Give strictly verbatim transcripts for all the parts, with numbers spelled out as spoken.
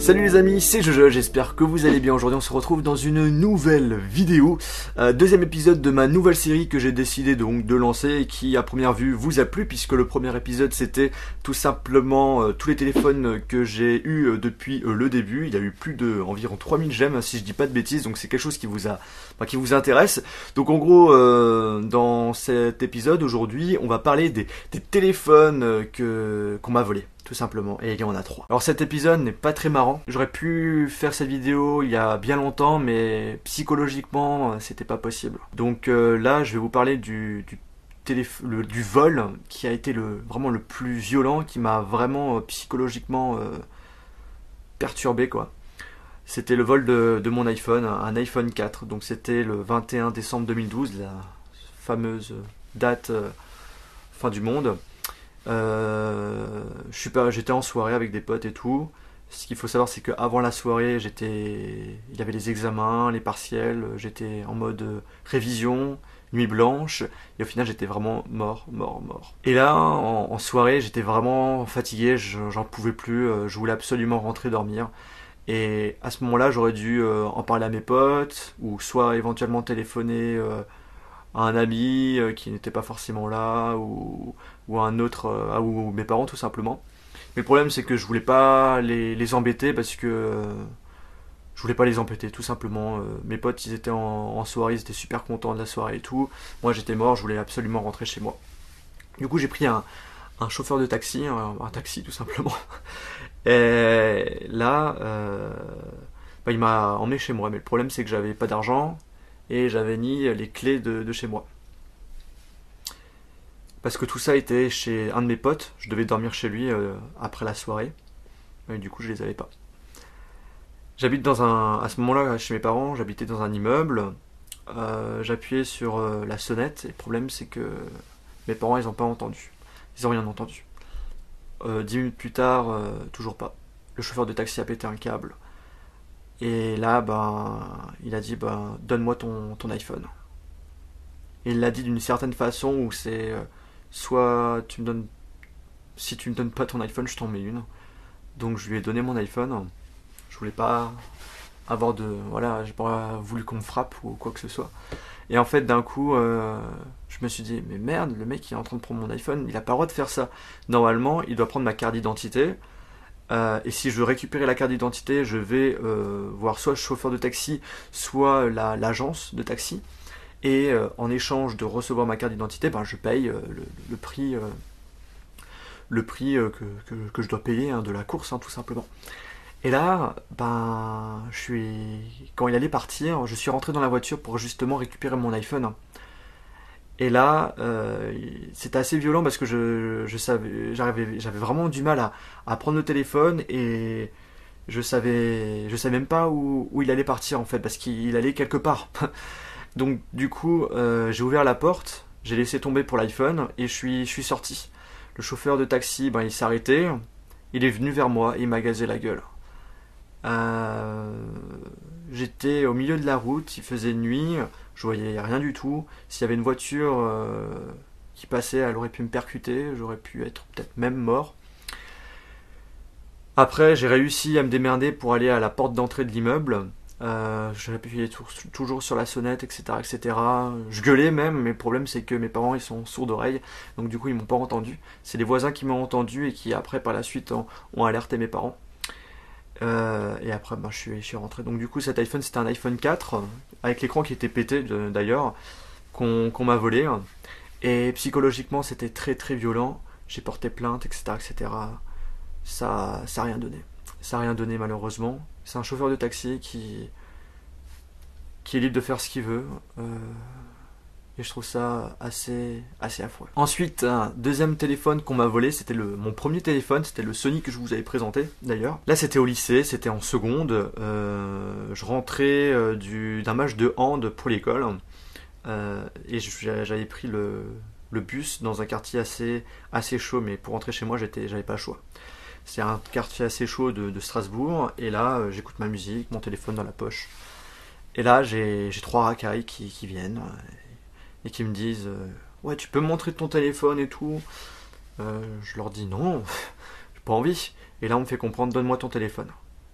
Salut les amis, c'est Jojo, j'espère que vous allez bien. Aujourd'hui on se retrouve dans une nouvelle vidéo, euh, deuxième épisode de ma nouvelle série que j'ai décidé donc de lancer et qui à première vue vous a plu, puisque le premier épisode c'était tout simplement euh, tous les téléphones que j'ai eu euh, depuis euh, le début. Il y a eu plus de environ trois mille j'aime si je dis pas de bêtises, donc c'est quelque chose qui vous a, enfin, qui vous intéresse. Donc en gros euh, dans cet épisode aujourd'hui on va parler des, des téléphones euh, que qu'on m'a volés. Tout simplement, et il y en a trois. Alors cet épisode n'est pas très marrant. J'aurais pu faire cette vidéo il y a bien longtemps, mais psychologiquement, c'était pas possible. Donc euh, là, je vais vous parler du, du, téléf- le, du vol qui a été le, vraiment le plus violent, qui m'a vraiment euh, psychologiquement euh, perturbé, quoi. C'était le vol de, de mon iPhone, un iPhone quatre. Donc c'était le vingt et un décembre deux mille douze, la fameuse date euh, fin du monde. Euh, je suis pas, j'étais en soirée avec des potes et tout. Ce qu'il faut savoir, c'est qu'avant la soirée, j'étais, il y avait les examens, les partiels, j'étais en mode révision, nuit blanche, et au final, j'étais vraiment mort, mort, mort. Et là, en, en soirée, j'étais vraiment fatigué, j'en pouvais plus, je voulais absolument rentrer dormir. Et à ce moment-là, j'aurais dû en parler à mes potes, ou soit éventuellement téléphoner à un ami qui n'était pas forcément là, ou, ou à un autre, euh, ou mes parents tout simplement. Mais le problème c'est que je voulais pas les, les embêter parce que euh, je voulais pas les embêter tout simplement. Euh, mes potes ils étaient en, en soirée, ils étaient super contents de la soirée et tout. Moi j'étais mort, je voulais absolument rentrer chez moi. Du coup j'ai pris un, un chauffeur de taxi, un, un taxi tout simplement. Et là, euh, bah, il m'a emmené chez moi. Mais le problème c'est que j'avais pas d'argent et j'avais ni les clés de, de chez moi. Parce que tout ça était chez un de mes potes, je devais dormir chez lui euh, après la soirée, et du coup je les avais pas. J'habite dans un, à ce moment-là chez mes parents, j'habitais dans un immeuble, euh, j'appuyais sur euh, la sonnette, et le problème c'est que mes parents ils ont pas entendu, ils ont rien entendu. Euh, dix minutes plus tard, euh, toujours pas. Le chauffeur de taxi a pété un câble, et là ben, il a dit ben, donne-moi ton, ton iPhone. Et il l'a dit d'une certaine façon où c'est euh, soit tu me donnes, si tu me donnes pas ton iPhone, je t'en mets une. Donc je lui ai donné mon iPhone. Je voulais pas avoir de, voilà, j'ai pas voulu qu'on me frappe ou quoi que ce soit. Et en fait d'un coup, euh, je me suis dit mais merde, le mec il est en train de prendre mon iPhone, il a pas le droit de faire ça. Normalement, il doit prendre ma carte d'identité. Euh, et si je veux récupérer la carte d'identité, je vais euh, voir soit le chauffeur de taxi, soit la, l'agence de taxi. Et euh, en échange de recevoir ma carte d'identité, ben, je paye euh, le, le prix, euh, le prix euh, que, que, que je dois payer hein, de la course, hein, tout simplement. Et là, ben, je suis, quand il allait partir, je suis rentré dans la voiture pour justement récupérer mon iPhone. Et là, euh, c'était assez violent parce que je, je savais, j'avais, j'avais vraiment du mal à, à prendre le téléphone et je savais, je savais même pas où, où il allait partir en fait parce qu'il allait quelque part. Donc du coup, euh, j'ai ouvert la porte, j'ai laissé tomber pour l'iPhone et je suis, je suis sorti. Le chauffeur de taxi, ben, il s'est arrêté, il est venu vers moi et il m'a gazé la gueule. Euh, j'étais au milieu de la route, il faisait nuit, je voyais rien du tout. S'il y avait une voiture euh, qui passait, elle aurait pu me percuter, j'aurais pu être peut-être même mort. Après, j'ai réussi à me démerder pour aller à la porte d'entrée de l'immeuble. Euh, j'appuyais toujours sur la sonnette, et cetera, et cetera. Je gueulais même, mais le problème c'est que mes parents ils sont sourds d'oreille, donc du coup ils m'ont pas entendu. C'est les voisins qui m'ont entendu et qui après par la suite ont, ont alerté mes parents. Euh, et après ben, je, suis, je suis rentré. Donc du coup cet iPhone c'était un iPhone quatre, avec l'écran qui était pété d'ailleurs, qu'on qu'on m'a volé. Et psychologiquement c'était très très violent. J'ai porté plainte, et cetera, et cetera. Ça, ça a rien donné. Ça n'a rien donné malheureusement. C'est un chauffeur de taxi qui, qui est libre de faire ce qu'il veut. Euh, et je trouve ça assez, assez affreux. Ensuite, un deuxième téléphone qu'on m'a volé, c'était le, mon premier téléphone, c'était le Sony que je vous avais présenté d'ailleurs. Là c'était au lycée, c'était en seconde. Euh, je rentrais euh, du, d'un match de hand pour l'école. Euh, et j'avais pris le, le bus dans un quartier assez, assez chaud, mais pour rentrer chez moi, j'étais, j'avais pas le choix. C'est un quartier assez chaud de, de Strasbourg, et là euh, j'écoute ma musique, mon téléphone dans la poche. Et là j'ai trois racailles qui, qui viennent euh, et qui me disent euh, ouais, tu peux me montrer ton téléphone et tout. Euh, je leur dis non, j'ai pas envie. Et là on me fait comprendre donne-moi ton téléphone.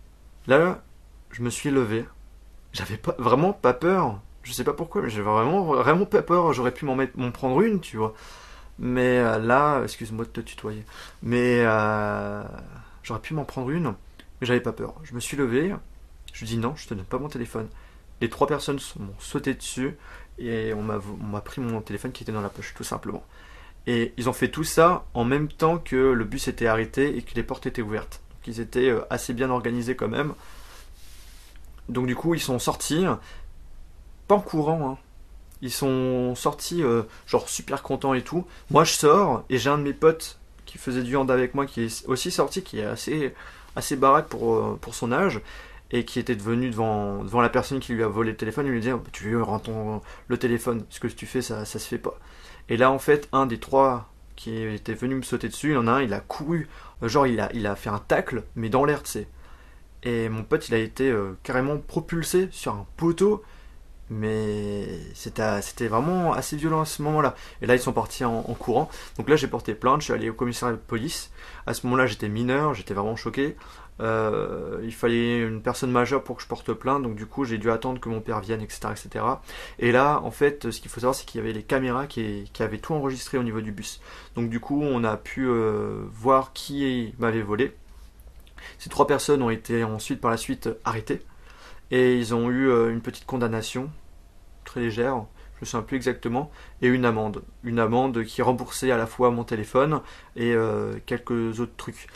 Là, je me suis levé. J'avais pas, vraiment pas peur. Je sais pas pourquoi, mais j'avais vraiment, vraiment pas peur. J'aurais pu m'en mettre, m'en prendre une, tu vois. Mais euh, là, excuse-moi de te tutoyer. Mais euh, j'aurais pu m'en prendre une, mais j'avais pas peur. Je me suis levé. Je dis non, je te donne pas mon téléphone. Les trois personnes m'ont sauté dessus et on m'a, on m'a pris mon téléphone qui était dans la poche, tout simplement. Et ils ont fait tout ça en même temps que le bus était arrêté et que les portes étaient ouvertes. Donc ils étaient euh, assez bien organisés quand même. Donc du coup, ils sont sortis, pas en courant, hein. Ils sont sortis euh, genre super contents et tout. Moi je sors et j'ai un de mes potes qui faisait du hand avec moi qui est aussi sorti, qui est assez, assez baraque pour, euh, pour son âge et qui était devenu devant, devant la personne qui lui a volé le téléphone. Il lui dit oh, tu lui rends ton, le téléphone, ce que tu fais ça, ça se fait pas. Et là en fait un des trois qui était venu me sauter dessus, il y en a un, il a couru, genre il a, il a fait un tacle mais dans l'air tu sais. Et mon pote il a été euh, carrément propulsé sur un poteau. Mais c'était c'était vraiment assez violent à ce moment-là. Et là, ils sont partis en, en courant. Donc là, j'ai porté plainte, je suis allé au commissariat de police. À ce moment-là, j'étais mineur, j'étais vraiment choqué. Euh, il fallait une personne majeure pour que je porte plainte. Donc du coup, j'ai dû attendre que mon père vienne, et cetera, et cetera. Et là, en fait, ce qu'il faut savoir, c'est qu'il y avait les caméras qui, qui avaient tout enregistré au niveau du bus. Donc du coup, on a pu euh, voir qui m'avait volé. Ces trois personnes ont été ensuite, par la suite, arrêtées. Et ils ont eu euh, une petite condamnation, très légère, je ne sais plus exactement, et une amende. Une amende qui remboursait à la fois mon téléphone et euh, quelques autres trucs.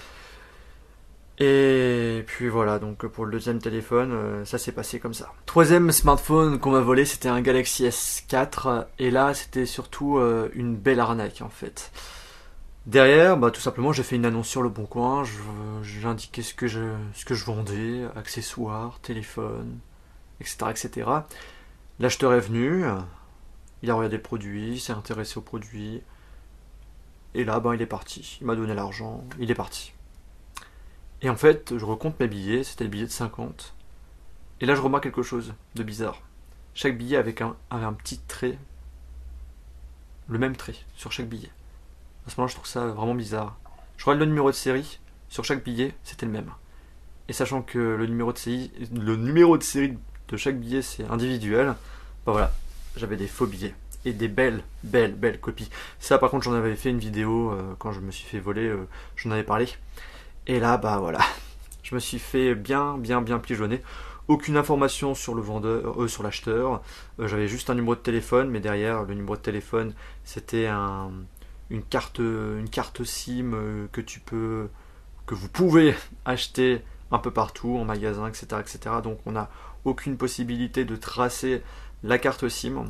Et puis voilà, donc pour le deuxième téléphone, euh, ça s'est passé comme ça. Troisième smartphone qu'on m'a volé, c'était un Galaxy S quatre, et là c'était surtout euh, une belle arnaque en fait. Derrière, bah, tout simplement, j'ai fait une annonce sur le Bon Coin, j'indiquais ce que je, ce que je vendais, accessoires, téléphone, et cetera, et cetera. L'acheteur est venu, il a regardé le produit, il s'est intéressé au produit, et là, ben, il est parti. Il m'a donné l'argent, il est parti. Et en fait, je recompte mes billets, c'était le billet de cinquante. Et là, je remarque quelque chose de bizarre. Chaque billet avait un, avait un petit trait, le même trait sur chaque billet. À ce moment-là, je trouve ça vraiment bizarre. Je regarde le numéro de série, sur chaque billet, c'était le même. Et sachant que le numéro de série, le numéro de série de chaque billet, c'est individuel, bah voilà, j'avais des faux billets. Et des belles, belles, belles copies. Ça, par contre, j'en avais fait une vidéo euh, quand je me suis fait voler, euh, j'en avais parlé. Et là, bah voilà, je me suis fait bien, bien, bien pigeonner. Aucune information sur le vendeur, euh, sur l'acheteur. Euh, j'avais juste un numéro de téléphone, mais derrière, le numéro de téléphone, c'était un... Une carte, une carte SIM que tu peux, que vous pouvez acheter un peu partout en magasin, et cetera, et cetera. Donc on n'a aucune possibilité de tracer la carte SIM.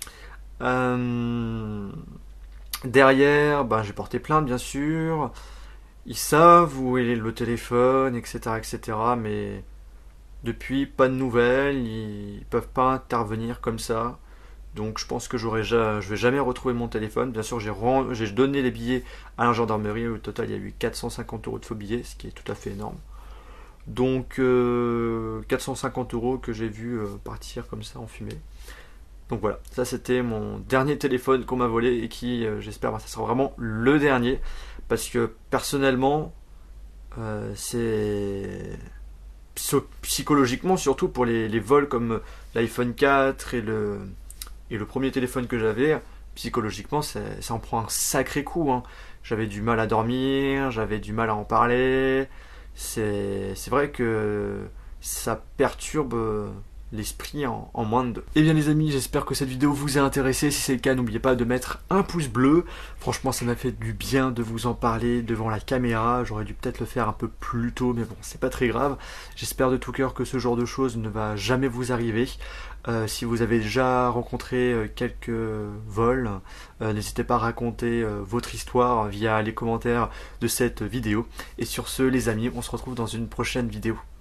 Euh, derrière, ben, j'ai porté plainte bien sûr. Ils savent où est le téléphone, et cetera, et cetera. Mais depuis, pas de nouvelles. Ils peuvent pas intervenir comme ça. Donc je pense que j'aurais ja, je vais jamais retrouver mon téléphone. Bien sûr, j'ai, rend, j'ai donné les billets à la gendarmerie. Au total, il y a eu quatre cent cinquante euros de faux billets, ce qui est tout à fait énorme. Donc euh, quatre cent cinquante euros que j'ai vu euh, partir comme ça en fumée. Donc voilà, ça c'était mon dernier téléphone qu'on m'a volé et qui, euh, j'espère, bah, ça sera vraiment le dernier. Parce que personnellement, euh, c'est... psychologiquement, surtout pour les, les vols comme l'iPhone quatre et le... Et le premier téléphone que j'avais, psychologiquement, ça, ça en prend un sacré coup. Hein. J'avais du mal à dormir, j'avais du mal à en parler. C'est, c'est vrai que ça perturbe l'esprit en, en moins de deux. Et bien les amis, j'espère que cette vidéo vous a intéressé. Si c'est le cas, n'oubliez pas de mettre un pouce bleu. Franchement, ça m'a fait du bien de vous en parler devant la caméra. J'aurais dû peut-être le faire un peu plus tôt, mais bon, c'est pas très grave. J'espère de tout cœur que ce genre de choses ne va jamais vous arriver. Euh, si vous avez déjà rencontré euh, quelques vols, euh, n'hésitez pas à raconter euh, votre histoire via les commentaires de cette vidéo. Et sur ce, les amis, on se retrouve dans une prochaine vidéo.